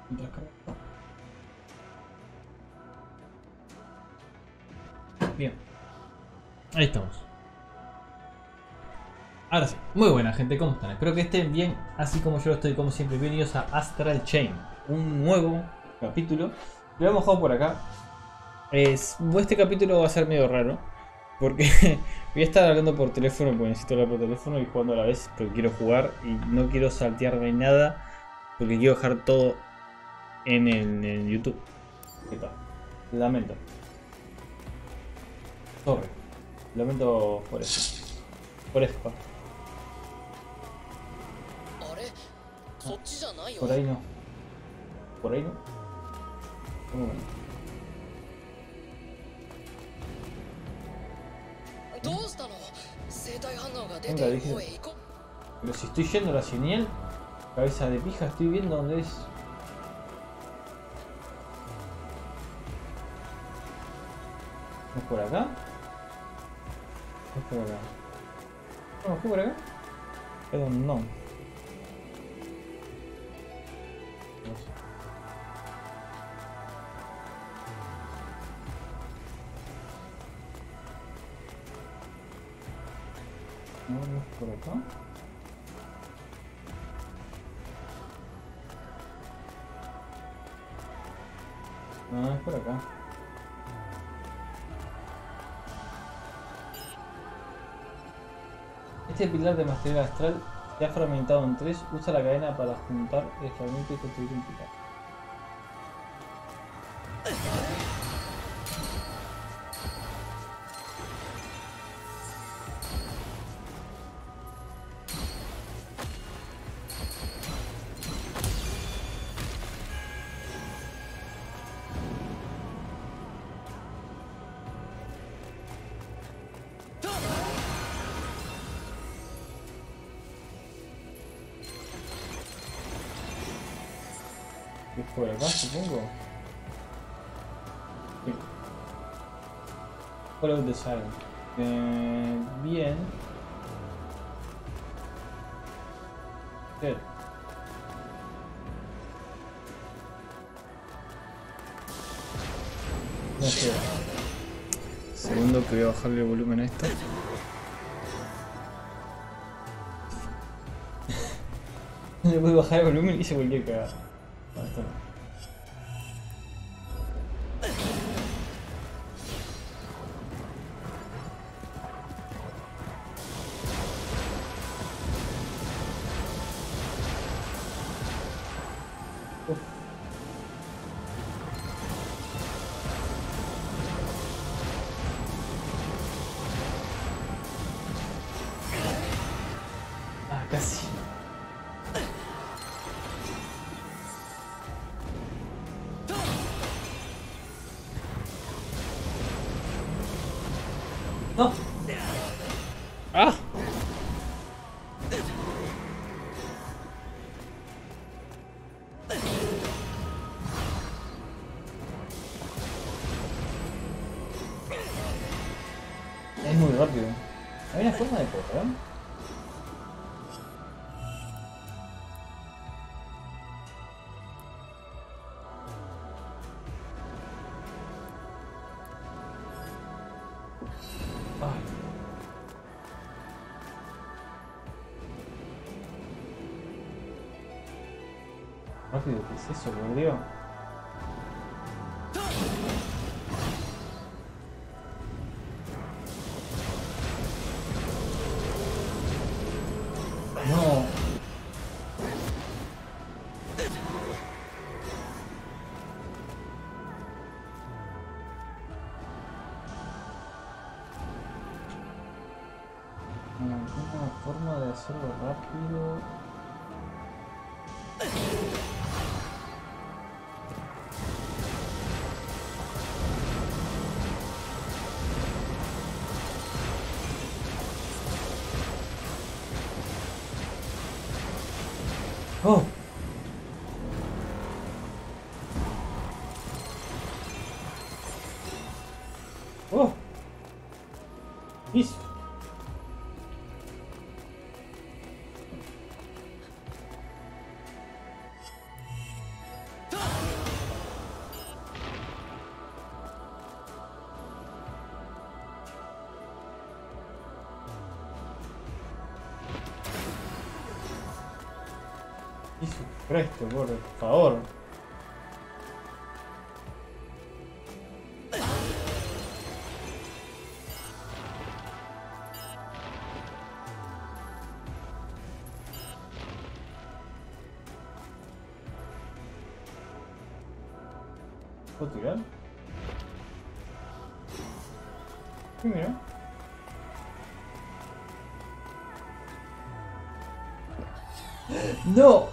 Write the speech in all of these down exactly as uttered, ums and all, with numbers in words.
Mientras carga. Bien. Ahí estamos. Ahora sí. Muy buena gente, ¿cómo están? Espero que estén bien, así como yo lo estoy, como siempre. Bienvenidos a Astral Chain. Un nuevo capítulo. Lo hemos dejado por acá. Es, este capítulo va a ser medio raro. Porque voy a estar hablando por teléfono, porque necesito hablar por teléfono y jugando a la vez, porque quiero jugar y no quiero saltearme nada, porque quiero dejar todo en, el, en YouTube. ¿Qué tal? Lamento. Sorry. Lamento por eso. Por eso. Ah, por ahí no. Por ahí no. ¿Cómo no? Nunca dije. Pero si estoy yendo a la señal, cabeza de pija, estoy viendo dónde es. ¿Es por acá? ¿Es por acá? No, ¿fue por acá? Perdón, no. No sé. No, no es por acá. No, es por acá. Este pilar de maestría astral se ha fragmentado en tres. Usa la cadena para juntar el fragmento y construir un pilar. ¿Es por acá, supongo? Sí. Follow the silence. Eh, bien. Good. No sé. Segundo que voy a bajarle el volumen a esto. Le voy a bajar el volumen y se volvió a cagar. No, esto no. Uf. Ah, casi. No. Ah. Es muy rápido. ¿Hay una forma de correr? Ay. Rápido, ¿qué es eso, por Dios? No. ¿Alguna forma de hacerlo rápido? ¡Oh! ¡Oh! ¡Listo! Presto, por favor. ¿Puedo tirar? Sí, mira. ¡No!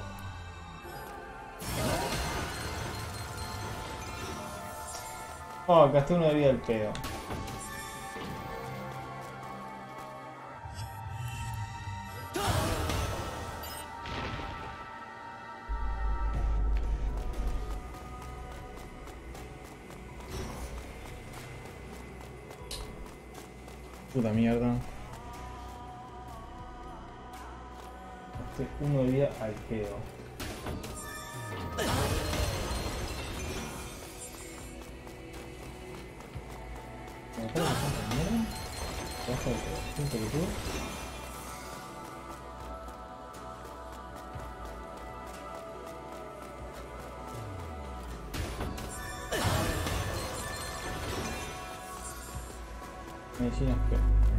Oh, gasté una de vida del pedo. Puta mierda. Gasté uno de vida al pedo. ¿Me acuerdo de tanta mierda? Baja de punto que tuve. Medicinas que...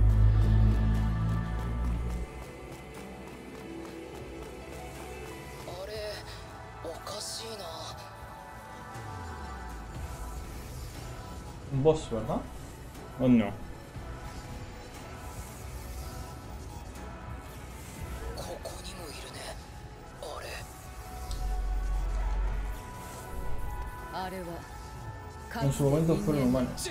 Un boss, ¿verdad? ¿O no? En su momento fueron humanos.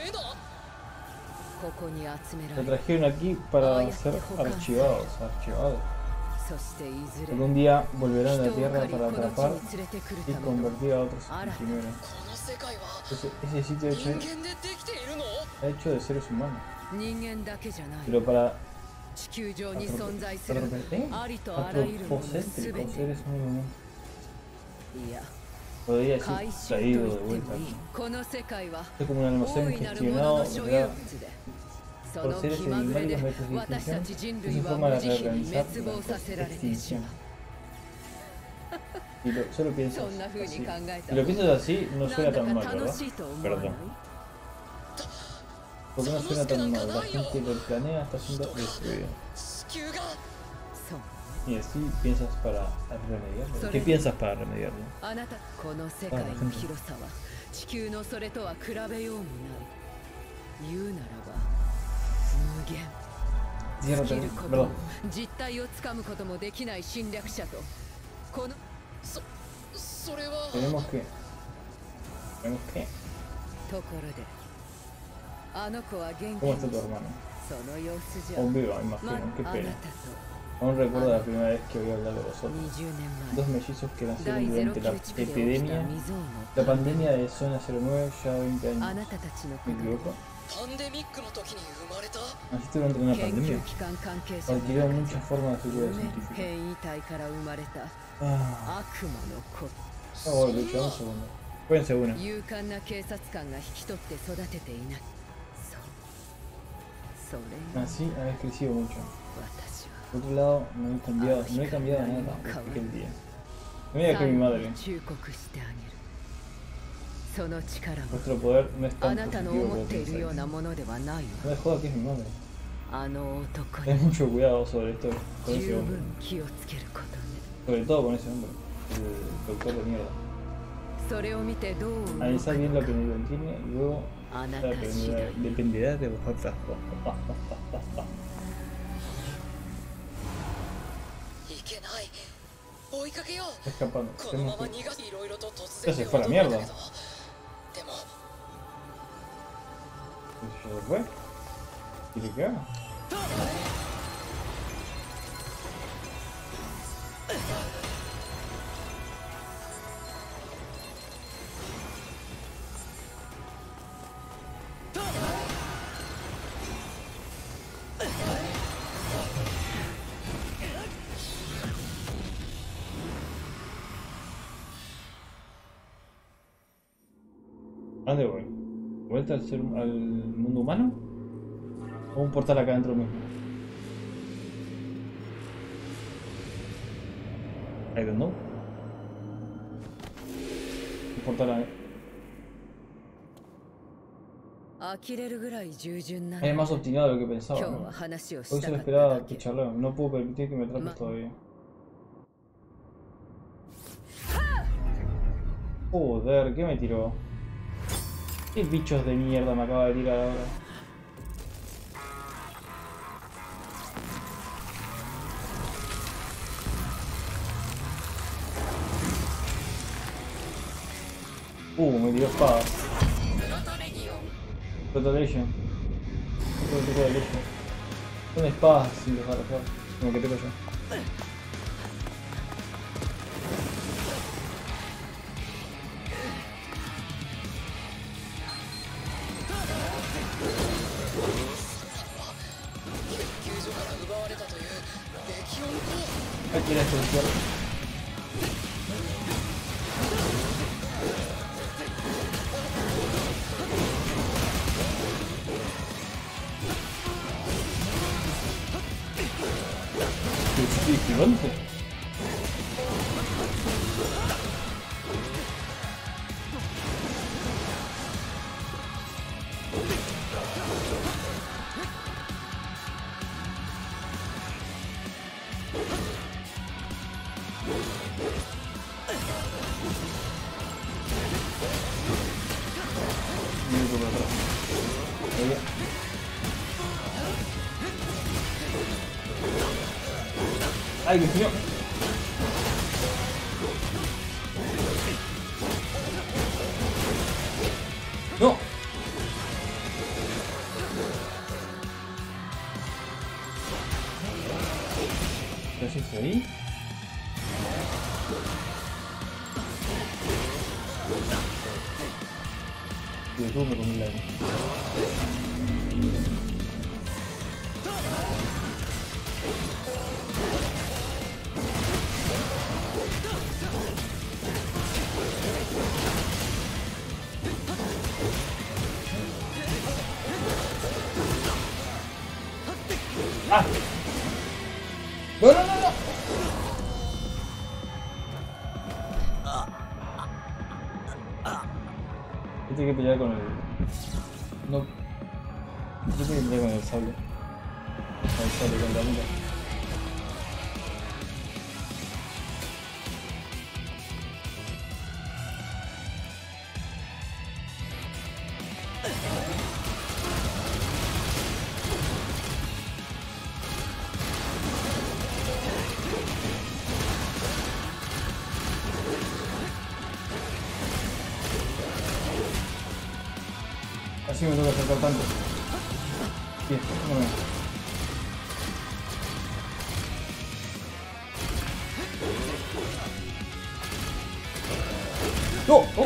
Se trajeron aquí para ser archivados, archivados. Algún día volverán a la Tierra para atrapar y convertir a otros en quimeras. Ese, ese sitio hecho, está hecho de seres humanos. Pero para atropocéntricos seres humanos. Podría decir traído de vuelta. Es como un almacén gestionado por seres enigmáticos métodos de distinción que se forma de reorganizar la extinción. Y lo, solo piensas así. Si lo piensas así, no suena tan mal, ¿verdad? Perdón. ¿Por qué no suena tan mal? La gente del planeta está siendo destruida. Y así piensas para remediarlo. ¿Qué piensas para remediarlo? Ah, la gente. Cierra, perdón. Tenemos que... Tenemos que... ¿Cómo está tu hermano? Oh, viva, imagino, qué pena. Aún recuerdo la primera vez que oí hablar de vosotros. Dos mellizos que nacieron durante la epidemia, la pandemia de Zona cero nueve, ya veinte años. ¿Me equivoco? ¿Naciste durante una pandemia? Adquirió muchas formas de seguridad científica. Ah. No, bueno, Lucho, vamos un segundo. Cuídense una. Así habéis crecido mucho. Por otro lado, no he cambiado, no he cambiado nada desde aquel día. No mira que mi madre. Vuestro poder no es tan positivo como pensáis. No me jodas que es mi madre. Ten mucho cuidado sobre esto con ese hombre. Sobre todo con ese hombre. El doctor de mierda. Analizad bien lo que me contiene y luego dependerá, dependerá de vosotras. Escapando. Tenemos que... Ya se fue a la mierda. ¿Ya se fue? ¿Y de qué haga? ¿A dónde voy? ¿Vuelta al, ser, al mundo humano? ¿O un portal acá dentro mismo? I don't know. portal. Es más obstinado de lo que pensaba, ¿no? Hoy solo esperaba que charlara. No puedo permitir que me atrapes todavía. Joder, ¿qué me tiró? ¿Qué bichos de mierda me acaba de tirar ahora? Uh, me tiró espadas. Proto-Legion. Otro tipo de Legion. Son espadas sin dejar de jugar. Como que tengo yo. Aquí era esencial. ¿Qué estoy esquivando? ¡Ay, Dios mío! ¡No! ¿Qué has hecho ahí? Tío, tú me comí la ahí. ¡Ah! ¡No, no, no, no! Yo tengo que pelear con el... No... Yo tengo que pelear con el sable. Con el sable, con la mira. Así me toca acercar tanto. Bien, no me... ¡No! ¡Oh!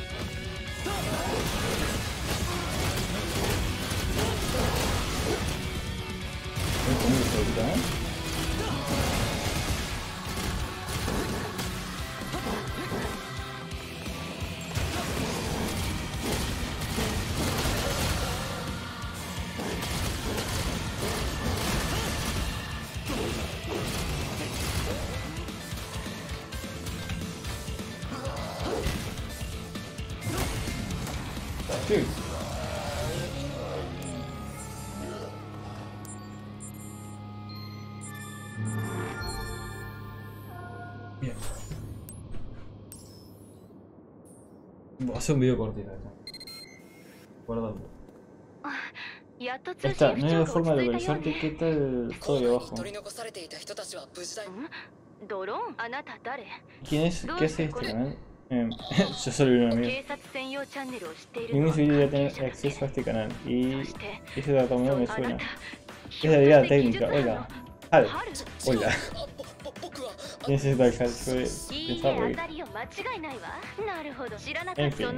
Voy conmigo esto ahorita, ¿eh? Sí. Bien. Voy a hacer un video cortito acá. Guardando. Ahí está, no hay forma de localizarte. ¿Qué tal todo ahí abajo? ¿Quién es? ¿Qué hace este canal? Eh, yo solo vi un amigo. Ningún civil debería tener acceso a este canal. Y ese datamodelo me suena. Es de habilidad técnica. Hola. Hal. Hola. ¿Quién es esta Hal? Fue pensado que... En fin.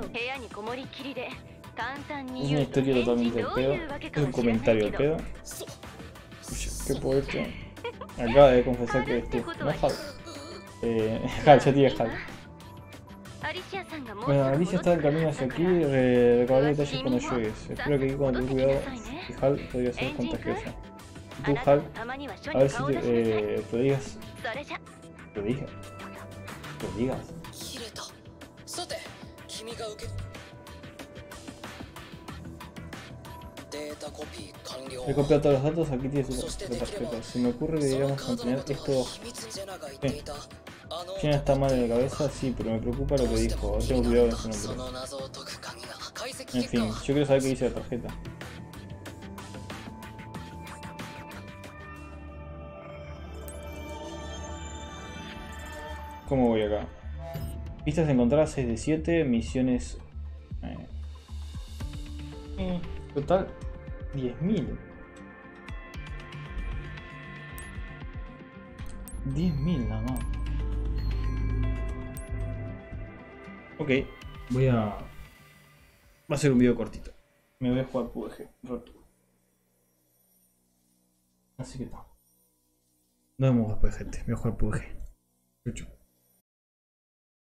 Es una historia totalmente del pedo. Es un comentario del pedo. ¿Qué puedo decir? Acaba de confesar que es tú. No Hal. Eh, Hal, ya tiene Hal. Bueno, Alicia está en camino hacia aquí y re recabaré detalles cuando llegues. Espero que aquí cuando ten cuidado, y Hal podría ser contagiosa. Y tú, Hal, a ver si te eh, prodigas. ¿Prodigas? ¿Prodigas? He copiado todos los datos, aquí tiene su tarjeta. Se me ocurre que deberíamos mantener esto. ¿Qué? China está mal en la cabeza, sí, pero me preocupa lo que dijo. Tengo cuidado con ese nombre. En fin, yo quiero saber qué dice la tarjeta. ¿Cómo voy acá? Pistas encontradas seis de siete, misiones... Eh. Eh, total diez mil. diez mil nada más. Ok, voy a... Va a ser un video cortito. Me voy a jugar P U B G un rato. Así que no. Nos vemos después, gente. Voy a jugar P U B G. Mucho.